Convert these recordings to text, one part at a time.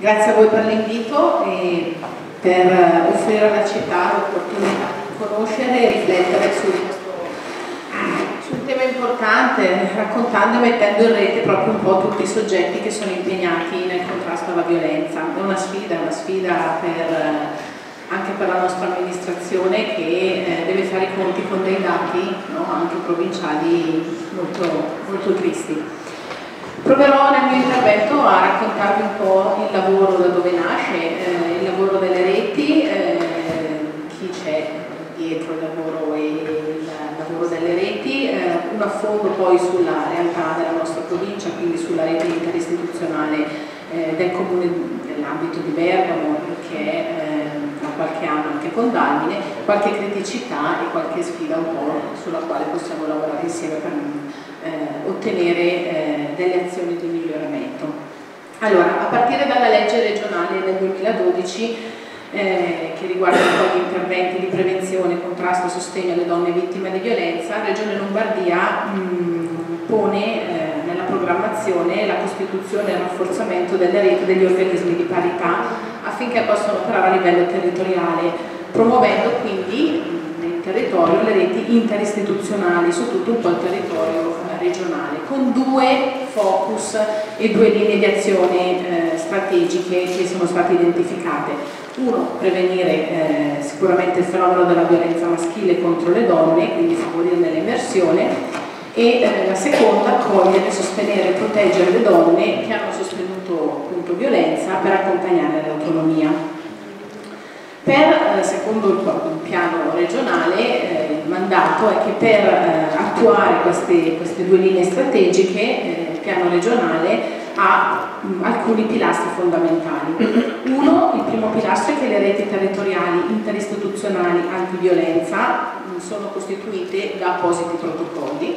Grazie a voi per l'invito e per offrire alla città l'opportunità di conoscere e riflettere su un tema importante, raccontando e mettendo in rete proprio un po' tutti i soggetti che sono impegnati nel contrasto alla violenza. È una sfida anche per la nostra amministrazione che deve fare i conti con dei dati, no, anche provinciali molto, molto tristi. Proverò nel mio intervento a raccontarvi un po' il lavoro da dove nasce, il lavoro delle reti, chi c'è dietro il lavoro e il lavoro delle reti, un affondo poi sulla realtà della nostra provincia, quindi sulla rete interistituzionale del comune nell'ambito di Bergamo, che è da qualche anno anche con Dalmine, qualche criticità e qualche sfida un po' sulla quale possiamo lavorare insieme per ottenere delle azioni di miglioramento. Allora, a partire dalla legge regionale del 2012 che riguarda un po' gli interventi di prevenzione, contrasto e sostegno alle donne vittime di violenza, la Regione Lombardia pone nella programmazione la costituzione e il rafforzamento delle reti degli organismi di parità affinché possano operare a livello territoriale, promuovendo quindi territorio le reti interistituzionali su tutto un po' il territorio regionale, con due focus e due linee di azione strategiche che sono state identificate. Uno, prevenire sicuramente il fenomeno della violenza maschile contro le donne, quindi favorirne l'emersione, e la seconda, accogliere, sostenere e proteggere le donne che hanno sostenuto appunto violenza per accompagnarle all'autonomia. Secondo il piano regionale, il mandato è che per attuare queste due linee strategiche, il piano regionale ha alcuni pilastri fondamentali. Uno, il primo pilastro è che le reti territoriali interistituzionali antiviolenza sono costituite da appositi protocolli,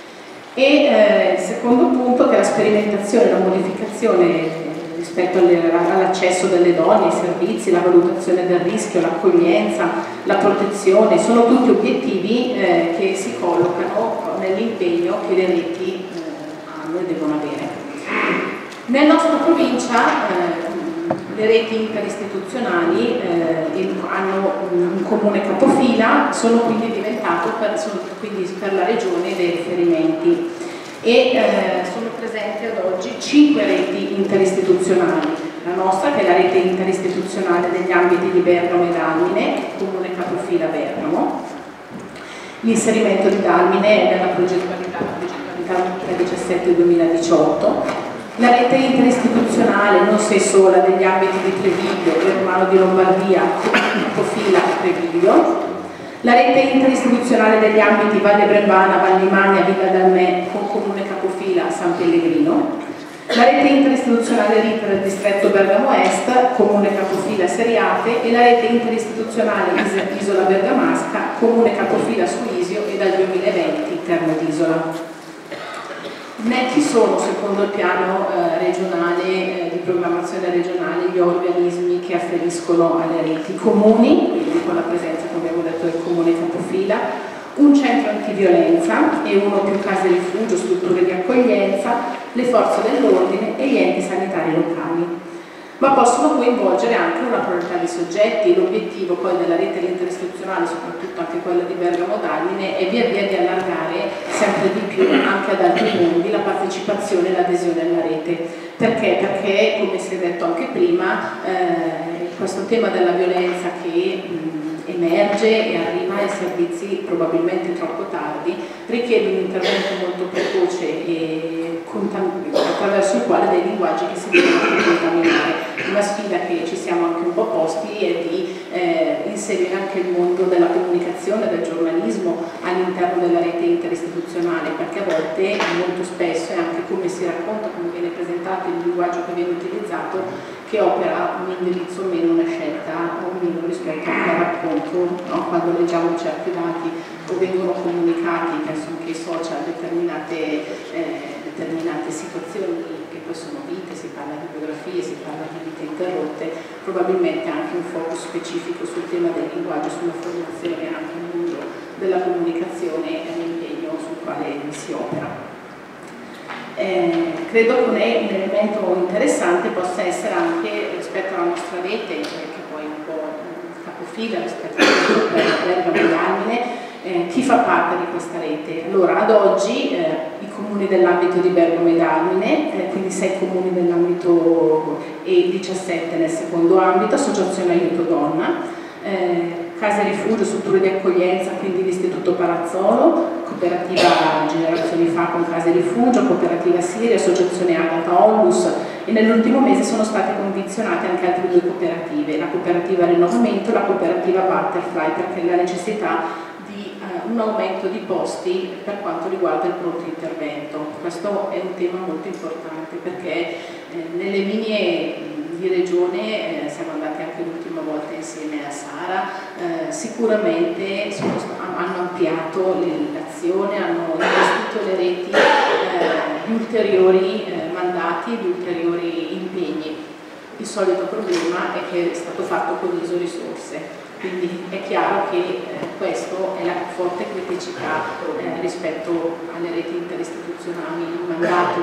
e il secondo punto, che la sperimentazione e la modificazione rispetto all'accesso delle donne ai servizi, la valutazione del rischio, l'accoglienza, la protezione, sono tutti obiettivi che si collocano nell'impegno che le reti hanno e devono avere. Nella nostra provincia le reti interistituzionali hanno un comune capofila, sono quindi diventate per la regione dei riferimenti, e sono presenti ad oggi 5 reti interistituzionali. La nostra, che è la rete interistituzionale degli ambiti di Bergamo e Dalmine, comune capofila Bergamo. L'inserimento di Dalmine è nella progettualità 2017-2018. La rete interistituzionale, non sei sola, degli ambiti di Treviglio e Romano di Lombardia, capofila Treviglio. La rete interistituzionale degli ambiti Valle Brembana, Vallimagna, Villa d'Almè, con comune capofila San Pellegrino. La rete interistituzionale RITA del distretto Bergamo Est, comune capofila Seriate, e la rete interistituzionale Isola Bergamasca, comune capofila Suisio, e dal 2020 Terme d'Isola. Netti sono, secondo il piano regionale di programmazione regionale, gli organismi che afferiscono alle reti comuni, quindi con la presenza, come abbiamo detto, del comune capofila, un centro antiviolenza e uno o più case rifugio, strutture di accoglienza, le forze dell'ordine e gli enti sanitari locali. Ma possono coinvolgere anche una pluralità di soggetti. L'obiettivo poi della rete interistituzionale, soprattutto anche quella di Bergamo Dalmine, è via via di allargare sempre di più anche ad altri mondi la partecipazione e l'adesione alla rete. Perché? Perché, come si è detto anche prima, questo tema della violenza che emerge e arriva ai servizi probabilmente troppo tardi richiede un intervento molto precoce e attraverso il quale dei linguaggi che si devono contaminare. Una sfida che ci siamo anche un po' posti è di inserire anche il mondo della comunicazione, del giornalismo all'interno della rete interistituzionale, perché a volte, molto spesso, è anche come si racconta, come viene presentato, il linguaggio che viene utilizzato, che opera un indirizzo o meno, una scelta o meno rispetto al racconto, no? Quando leggiamo certi dati o vengono comunicati, penso anche ai social, determinate situazioni che poi sono vite, si parla di biografie, si parla di vite interrotte, probabilmente anche un focus specifico sul tema del linguaggio, sulla formazione anche nel mondo della comunicazione è un impegno sul quale si opera. Credo che un elemento interessante possa essere anche rete, che poi è un po' capofila rispetto a Bergamo e Dalmine. Chi fa parte di questa rete? Allora, ad oggi i comuni dell'ambito di Bergamo e Dalmine, quindi 6 comuni nell'ambito e 17 nel secondo ambito, Associazione Aiuto Donna, case rifugio, strutture di accoglienza, quindi l'Istituto Palazzolo, cooperativa Generazioni Fa con case rifugio, cooperativa Siria, associazione Agata Onlus, e nell'ultimo mese sono state condizionate anche altre 2 cooperative, la cooperativa Rinnovamento e la cooperativa Butterfly, perché la necessità di un aumento di posti per quanto riguarda il pronto intervento. Questo è un tema molto importante perché nelle linee di regione, siamo andati anche l'ultima volta insieme a Sara, sicuramente hanno ampliato l'azione, hanno investito le reti di ulteriori mandati, di ulteriori impegni. Il solito problema è che è stato fatto con risorse, quindi è chiaro che questa è la forte criticità rispetto alle reti interistituzionali. Il mandato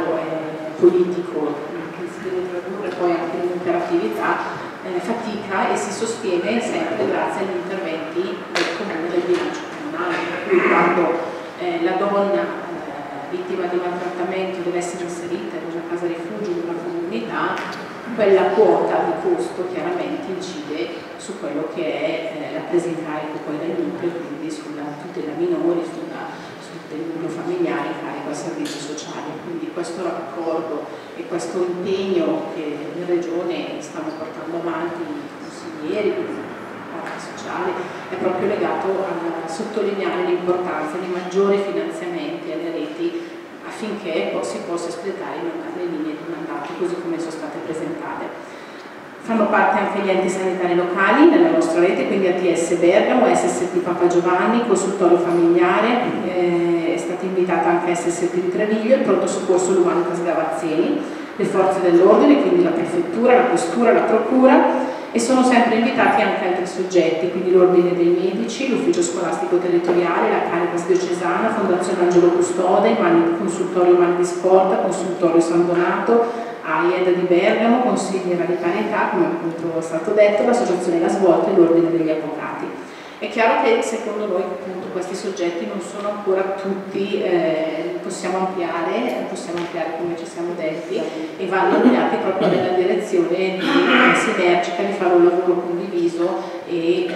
politico che si deve tradurre poi anche in operatività fatica e si sostiene sempre grazie agli interventi del comune, del bilancio comunale, per cui quando la donna vittima di maltrattamento deve essere inserita in una casa rifugio, in una comunità, quella quota di costo chiaramente incide su quello che è la presa in carico poi del nucleo, quindi sulla tutela minori, sul nucleo familiare in carico ai servizi sociali. Quindi questo raccordo e questo impegno che in Regione stanno portando avanti i consiglieri, la parte sociale, è proprio legato a sottolineare l'importanza di maggiori finanziamenti alle reti affinché si possa espletare le linee di mandato così come sono state presentate. Fanno parte anche gli enti sanitari locali nella nostra rete, quindi ATS Bergamo, SST Papa Giovanni, consultorio familiare, è stata invitata anche SST di Treviglio, il pronto soccorso L'Umanicas Gavazzini, le forze dell'ordine, quindi la prefettura, la questura, la procura, e sono sempre invitati anche altri soggetti, quindi l'Ordine dei Medici, l'Ufficio Scolastico Territoriale, la Caritas Diocesana, Fondazione Angelo Custode, il Consultorio Mani di Sport, Consultorio San Donato, AIED di Bergamo, Consigliera di Parità, come appunto è stato detto, l'Associazione La Svolta e l'Ordine degli Avvocati. È chiaro che secondo noi appunto questi soggetti non sono ancora tutti, possiamo ampliare come ci siamo detti, e vanno ampliati proprio nella direzione sinergica di fare un lavoro condiviso e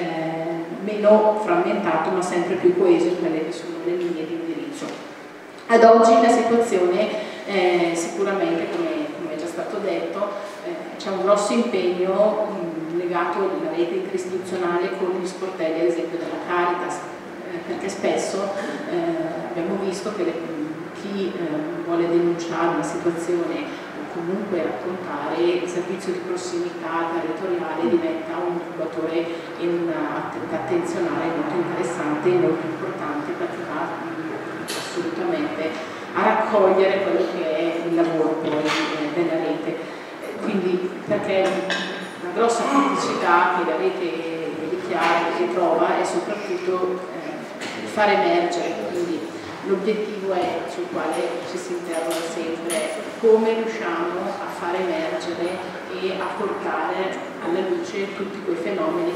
meno frammentato ma sempre più coeso in quelle che sono le linee di indirizzo. Ad oggi la situazione sicuramente, come è già stato detto, c'è un grosso impegno legato alla rete interistituzionale con gli sportelli ad esempio della Caritas, perché spesso abbiamo visto che chi vuole denunciare una situazione o comunque raccontare il servizio di prossimità territoriale diventa un incubatore e un'attività attenzionale molto interessante e molto importante, perché va assolutamente a raccogliere quello che è il lavoro poi della rete. Quindi perché la grossa criticità che la rete dichiara e trova è soprattutto far emergere, quindi l'obiettivo è sul quale ci si interroga sempre come riusciamo a far emergere e a portare alla luce tutti quei fenomeni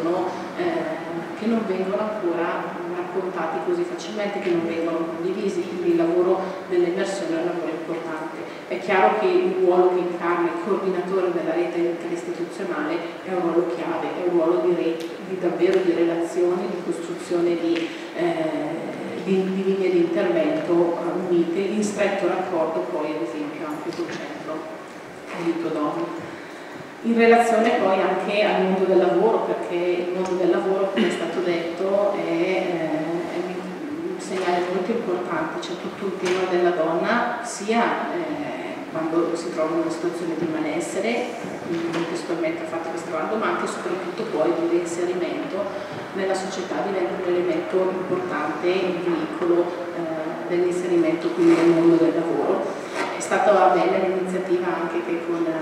che non vengono ancora raccontati così facilmente, che non vengono condivisi, quindi il lavoro dell'emersione è un lavoro importante. È chiaro che il ruolo che incarna il coordinatore della rete interistituzionale è un ruolo chiave, è un ruolo davvero di relazione, di costruzione di linee di intervento unite, in stretto raccordo poi ad esempio anche col centro Aiuto Donna. In relazione poi anche al mondo del lavoro, perché il mondo del lavoro, come è stato detto, è un segnale molto importante. C'è tutto il tema della donna, sia quando si trova in una situazione di malessere, quindi contestualmente ha fatto questo lavoro, ma anche e soprattutto poi di reinserimento nella società, diventa un elemento importante, il veicolo dell'inserimento quindi nel mondo del lavoro. È stata bella l'iniziativa anche che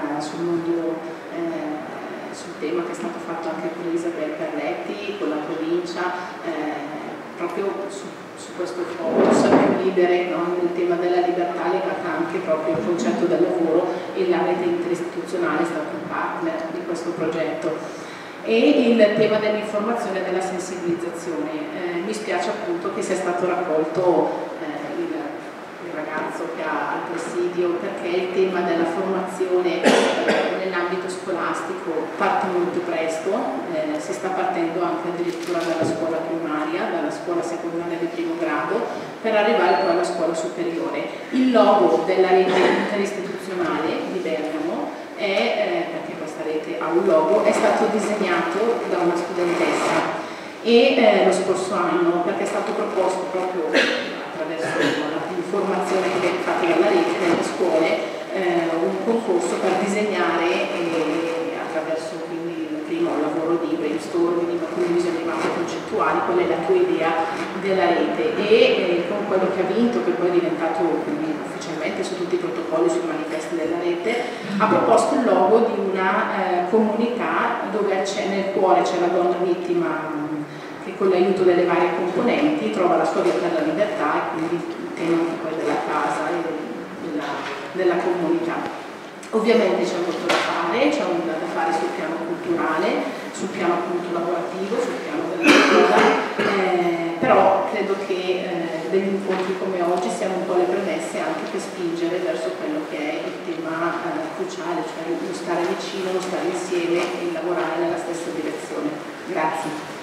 sul tema che è stato fatto anche con Isabel Carletti, con la provincia, proprio su questo focus più libere, no? Nel tema della libertà legata anche proprio al concetto del lavoro e la rete interistituzionale è stato un partner di questo progetto. E il tema dell'informazione e della sensibilizzazione. Mi spiace appunto che sia stato raccolto il ragazzo che ha al presidio, perché il tema della formazione nell'ambito scolastico parte molto presto, si sta partendo anche addirittura dalla scuola primaria, dalla scuola secondaria di primo grado, per arrivare poi alla scuola superiore. Il logo della rete interistituzionale di Bergamo perché questa rete ha un logo, è stato disegnato da una studentessa e lo scorso anno, perché è stato proposto proprio attraverso l'informazione che viene fatta dalla rete nelle scuole, un concorso per disegnare attraverso quindi prima un lavoro di brainstorming, di condivisione di mappe concettuali, qual è la tua idea della rete, e con quello che ha vinto, che poi è diventato quindi ufficialmente su tutti i protocolli, sui manifesti della rete, ha proposto il logo di una comunità dove nel cuore c'è la donna vittima che con l'aiuto delle varie componenti trova la sua via per la libertà, e quindi il tema anche poi della casa e della comunità. Ovviamente c'è molto da fare, c'è un da fare sul piano culturale, sul piano appunto lavorativo, sul piano della scuola, però credo che degli incontri come oggi siano un po' le premesse anche per spingere verso quello che è il tema cruciale, cioè lo stare vicino, lo stare insieme e lavorare nella stessa direzione. Grazie.